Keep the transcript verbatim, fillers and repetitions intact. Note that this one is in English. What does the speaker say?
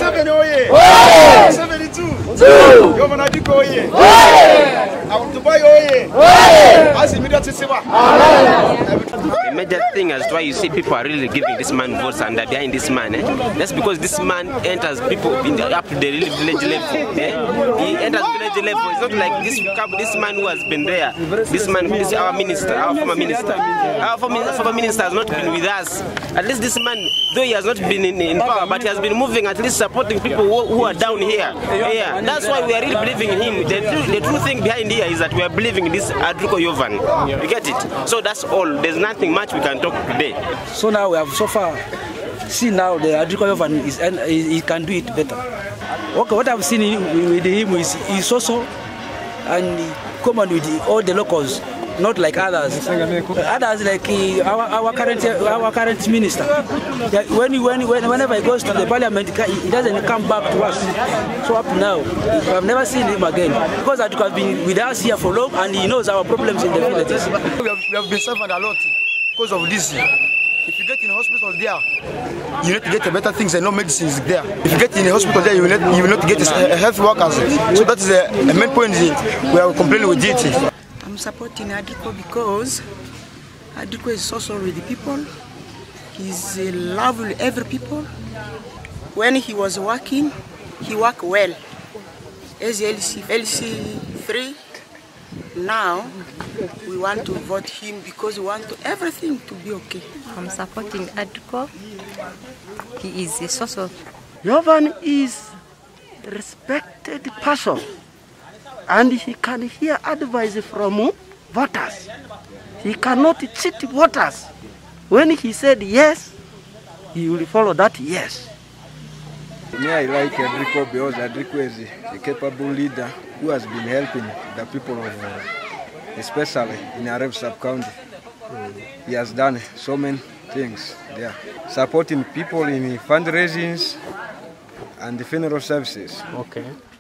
seven oye! seventy-two! Yovan Adriko oye! Dubai oye! As immediately Siva! The major thing as to why you see people are really giving this man votes and are behind this man, eh? That's because this man enters people in the, up to the village level. Eh? He enters village level. It's not like this this man who has been there. This man, this our minister, our former minister. Our former, former minister has not been with us. At least this man, though he has not been in, in power, but he has been moving, at least supporting people who, who are down here. Yeah, that's why we are really believing in him. The true, the true thing behind here is that we are believing in this Adriko Yovan. You get it? So that's all. There's nothing much we can talk today. So now we have so far seen now the Adriko Yovan is and he can do it better. Okay, what I've seen with him is he's also and common with all the locals. Not like others. Others like uh, our, our current our current minister. Yeah, when, when, when whenever he goes to the parliament, he doesn't come back to us. So up now, I've never seen him again because Adriko has been with us here for long and he knows our problems in the villages. We have, we have been suffering a lot because of this. If you get in the hospital there, you need to get better things and no medicines there. If you get in the hospital there, you will not, you will not get uh, health workers. So that is a, a main point we are complaining with it. I'm supporting Adriko because Adriko is social with the people. He's uh, lovely every people. When he was working, he worked well. As L C three, now we want to vote him because we want to, everything to be okay. I'm supporting Adriko. He is a social. Yovan is a respected person. And he can hear advice from voters. He cannot cheat voters. When he said yes, he will follow that yes. Me, I like Adriko because Adriko is a capable leader who has been helping the people of, uh, especially in Arab sub-county. He has done so many things there, supporting people in fundraisings and the funeral services. Okay.